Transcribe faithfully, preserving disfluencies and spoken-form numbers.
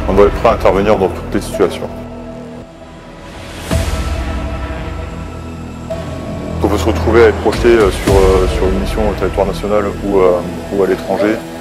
On doit être prêt à intervenir dans toutes les situations. On peut se retrouver à être projeté sur, sur une mission au territoire national ou, ou à l'étranger.